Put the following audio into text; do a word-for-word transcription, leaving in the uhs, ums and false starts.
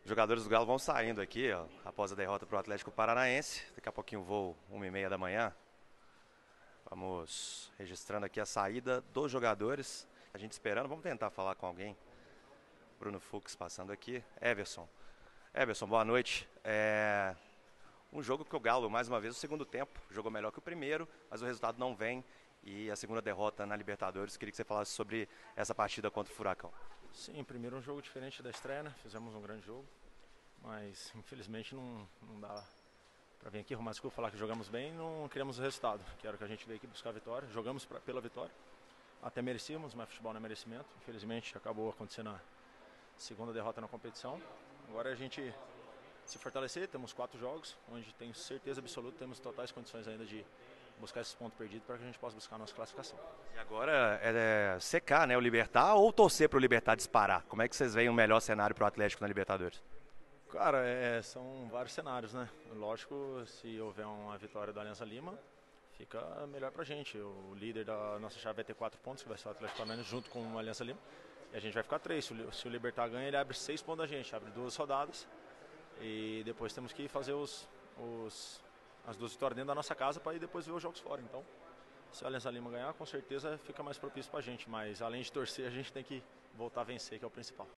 Os jogadores do Galo vão saindo aqui, ó, após a derrota para o Atlético Paranaense. Daqui a pouquinho voo, uma e meia da manhã. Vamos registrando aqui a saída dos jogadores. A gente esperando, vamos tentar falar com alguém. Bruno Fux passando aqui. Everson. Everson, boa noite. É um jogo que o Galo, mais uma vez, no segundo tempo, jogou melhor que o primeiro, mas o resultado não vem. E a segunda derrota na Libertadores. Queria que você falasse sobre essa partida contra o Furacão. Sim, primeiro um jogo diferente da estreia, né? Fizemos um grande jogo, mas infelizmente não, não dá para vir aqui arrumar desculpa, falar que jogamos bem e não queremos o resultado, que era o que a gente veio aqui buscar a vitória. Jogamos pra, pela vitória, até merecíamos, mas futebol não é merecimento. Infelizmente acabou acontecendo a segunda derrota na competição. Agora a gente se fortalecer, temos quatro jogos, onde tenho certeza absoluta, temos totais condições ainda de buscar esses pontos perdidos para que a gente possa buscar a nossa classificação. E agora é, é secar, né, o Libertad ou torcer para o Libertad disparar? Como é que vocês veem o melhor cenário para o Atlético na Libertadores? Cara, é, são vários cenários, né? Lógico, se houver uma vitória do Alianza Lima, fica melhor pra gente. O líder da nossa chave vai ter quatro pontos, que vai ser o Atlético Paranaense, junto com o Alianza Lima. E a gente vai ficar três. Se o, se o Libertad ganha, ele abre seis pontos da gente, abre duas rodadas. E depois temos que fazer os, os, as duas vitórias dentro da nossa casa para ir depois ver os jogos fora. Então, se o Alianza Lima ganhar, com certeza fica mais propício pra gente. Mas além de torcer, a gente tem que voltar a vencer, que é o principal.